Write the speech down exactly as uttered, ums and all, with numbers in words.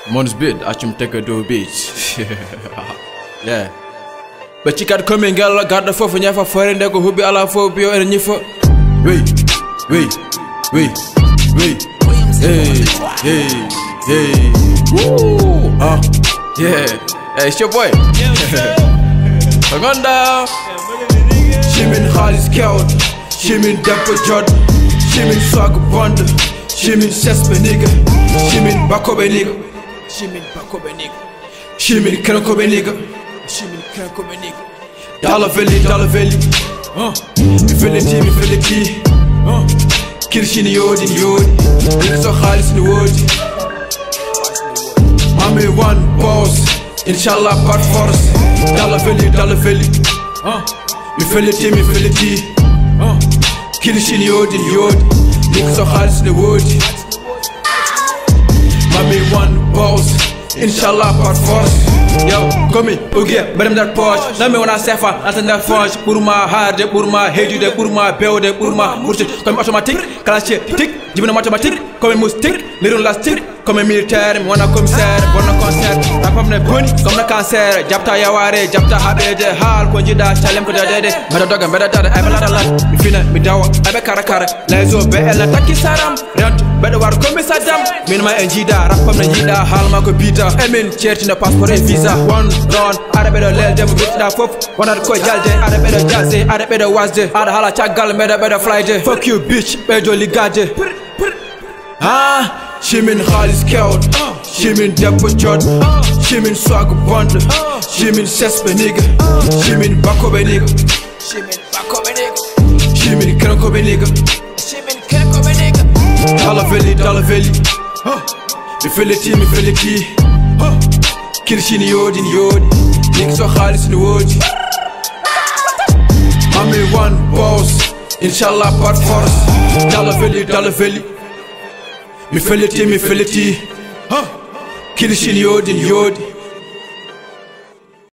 Mon's bid, I chum take a do beach. Yeah. But you can't come and get got the four for never foreign they go who be all for be and you for. Wait, wait, wait, wait. Hey, hey, hey. Woo! Ah, yeah. Hey, it's your boy. Hang on down. Shimin Khalis Kjeld, Shimin Dapper Jod, Shimin Swag Bond, Shimin Sespe nigga, Shimin Bakobe nigga, Shimin Bakobe nigga, Shimin Krankobe nigga, Shimin Krankobe nigga. Dollar Valley, Dollar Valley, uh, me feel it, me feel it, uh, Kirshin Yodi, Yodi, niggas so Khalis in the wood. Mami one boss, inshallah part force. Dollar Valley, Dollar Valley, uh, me feel it, me feel it, uh, Kirshin Yodi, Yodi, niggas so Khalis in the wood. Mami one boss, inshallah part force. Yo, come in, okay, but I'm that posh. Let me when I suffer, I send that forge. Burma hard, Burma hate you, the Burma build, the Burma bullshit. Come automatic, clash tick, give me a mathematic, come in mustic, little last tick, come in military, wanna come sad, wanna concert, rap up the bunny, come the cancer, Japta Yaware, Japta Habede, Hal, Konjida, Chalem to the dead, better dog and better dad, I'm a lot of lot, if you know me down, I be Karakara, Lazo, Bella, Taki Saram, Rant, better war come Saddam, Minma and Jida, rap up the Jida, Halma Peter, Emin, church in the passport and visa. One run, I better let them get that fuck. One of the coy jalde, I better jazzy, I better was the I hala chagal, better better fly day. Fuck you, bitch, better ligade. Ah, Shimin Khalis Kjeld, Shimin Dapper Jod, Shimin Swag Bond, Shimin Sespe nigga, Shimin Bakobe nigga, Shimin Bakobe nigga, Shimin Krankobe nigga, Shimin Krankobe nigga. Dollar Valley, Dollar Valley, me feel it, me feel it. Kirshin Yodi, Yodi, niggas so Khalis in the wood. Mami one boss, inshallah part force. Dollar Valley, Dollar Valley, me feel it, me feel it. Kirshin Yodi, Yodi,